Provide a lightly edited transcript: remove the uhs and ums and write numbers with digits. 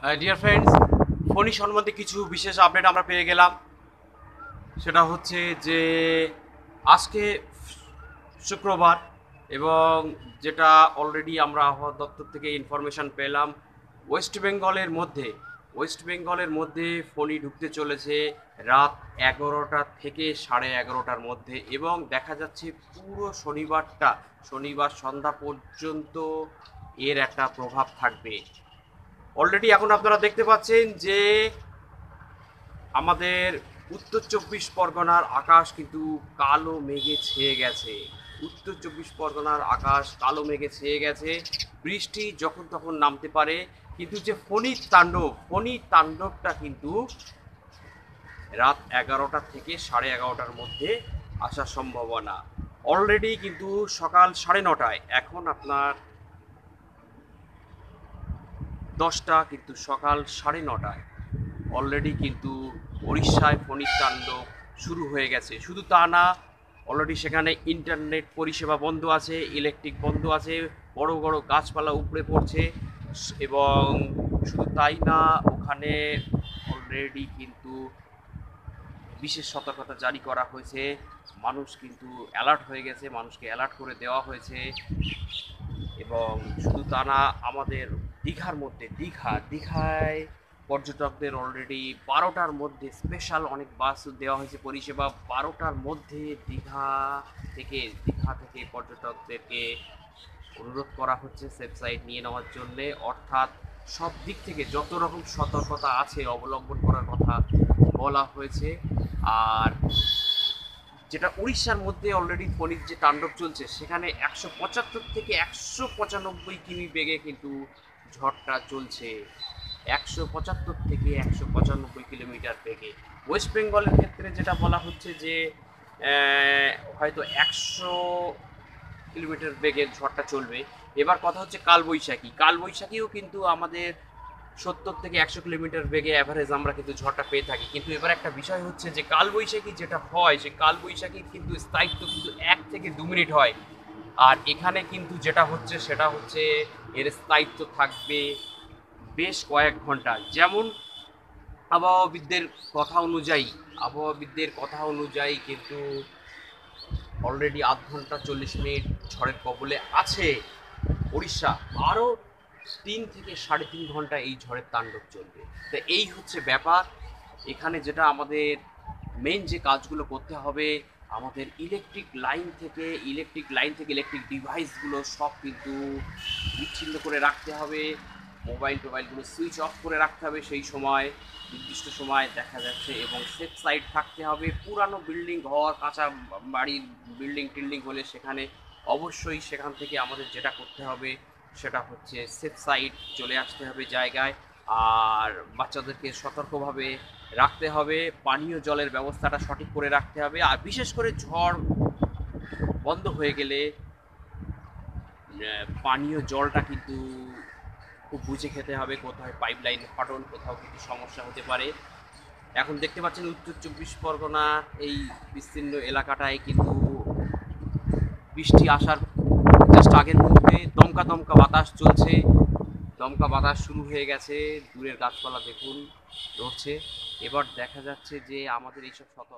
Dear friends, ফণী সম্বন্ধে কিছু বিশেষ আপডেট আমরা পেয়ে গেলাম। সেটা হচ্ছে যে আজকে শুক্রবার, এবং যেটা অলরেডি আমরা আবহাওয়া দপ্তর থেকে ইনফরমেশন পেলাম, ওয়েস্ট বেঙ্গলের মধ্যে ফণী ঢুকতে চলেছে রাত 11টা থেকে 11:30টার মধ্যে, এবং দেখা যাচ্ছে পুরো শনিবার সন্ধ্যা পর্যন্ত এর একটা প্রভাব থাকবে। অলরেডি এখন আপনারা দেখতে পাচ্ছেন যে আমাদের উত্তর চব্বিশ পরগনার আকাশ কিন্তু কালো মেঘে ছেয়ে গেছে। উত্তর চব্বিশ পরগনার আকাশ কালো মেঘে ছেয়ে গেছে। বৃষ্টি যখন তখন নামতে পারে, কিন্তু যে ফণীর তাণ্ডবটা কিন্তু রাত 11টা থেকে 11:30টার মধ্যে আসার সম্ভাবনা। অলরেডি কিন্তু সকাল 9:30, এখন আপনার 10টা, কিন্তু সকাল 9:30 অলরেডি কিন্তু উড়িষ্যায় ফণীর তাণ্ডব শুরু হয়ে গেছে। শুধু তা না, অলরেডি সেখানে ইন্টারনেট পরিষেবা বন্ধ আছে, ইলেকট্রিক বন্ধ আছে, বড় বড় গাছপালা উপড়ে পড়ছে। এবং শুধু তাই না, ওখানে অলরেডি কিন্তু বিশেষ সতর্কতা জারি করা হয়েছে। মানুষ কিন্তু অ্যালার্ট হয়ে গেছে, মানুষকে অ্যালার্ট করে দেওয়া হয়েছে। এবং শুধু তা না, আমাদের দীঘায় পর্যটকদের অলরেডি 12টার মধ্যে স্পেশাল অনেক বাস দেওয়া হয়েছে পরিষেবা। 12টার মধ্যে দীঘা থেকে পর্যটকদেরকে অনুরোধ করা হচ্ছে সেফ সাইড নিয়ে নেওয়ার জন্যে। অর্থাৎ সব দিক থেকে যত রকম সতর্কতা আছে অবলম্বন করার কথা বলা হয়েছে। আর যেটা উড়িষ্যার মধ্যে অলরেডি ফণীর যে তাণ্ডব চলছে, সেখানে 175 থেকে 195 কিমি বেগে কিন্তু ঝড়টা চলছে। 175 থেকে 195 কিলোমিটার বেগে। ওয়েস্ট বেঙ্গলের ক্ষেত্রে যেটা বলা হচ্ছে যে হয়তো 100 কিলোমিটার বেগে ঝড়টা চলবে। এবার কথা হচ্ছে কালবৈশাখীও কিন্তু আমাদের 70 থেকে 100 কিলোমিটার বেগে অ্যাভারেজ আমরা কিন্তু ঝড়টা পেয়ে থাকি। কিন্তু এবার একটা বিষয় হচ্ছে যে কালবৈশাখী যেটা হয়, সে কালবৈশাখীর কিন্তু স্থায়িত্ব কিন্তু 1 থেকে 2 মিনিট হয়। আর এখানে কিন্তু যেটা হচ্ছে সেটা হচ্ছে এর স্থায়িত্ব থাকবে বেশ কয়েক ঘন্টা। যেমন আবহাওয়াবিদদের কথা অনুযায়ী কিন্তু অলরেডি আধ ঘন্টা 40 মিনিট ঝড়ের কবলে আছে উড়িষ্যা। আরও 3 থেকে 3.5 ঘন্টা এই ঝড়ের তাণ্ডব চলবে। তো এই হচ্ছে ব্যাপার। এখানে যেটা আমাদের মেন যে কাজগুলো করতে হবে, আমাদের ইলেকট্রিক ডিভাইসগুলো সব কিন্তু বিচ্ছিন্ন করে রাখতে হবে। মোবাইলগুলো সুইচ অফ করে রাখতে হবে সেই সময়, নির্দিষ্ট সময় দেখা যাচ্ছে। এবং সেফ সাইড থাকতে হবে। পুরানো বিল্ডিং, কাঁচা বাড়ির বিল্ডিং হলে সেখানে অবশ্যই সেখান থেকে আমাদের যেটা করতে হবে সেটা হচ্ছে সেফ সাইড চলে আসতে হবে জায়গায়। আর বাচ্চাদেরকে সতর্কভাবে রাখতে হবে, পানীয় জলের ব্যবস্থাটা সঠিক করে রাখতে হবে। আর বিশেষ করে ঝড় বন্ধ হয়ে গেলে পানীয় জলটা কিন্তু খুব বুঝে খেতে হবে। কোথায় পাইপলাইন ফাটল, কোথাও কিন্তু সমস্যা হতে পারে। এখন দেখতে পাচ্ছেন উত্তর চব্বিশ পরগনার এই বিস্তীর্ণ এলাকাটায় কিন্তু বৃষ্টি আসার জাস্ট আগের মুহূর্তে দমকা বাতাস চলছে। দমকা বাতাস শুরু হয়ে গেছে, দূরের গাছপালা দেখুন নড়ছে। এবার দেখা যাচ্ছে যে আমাদের এইসব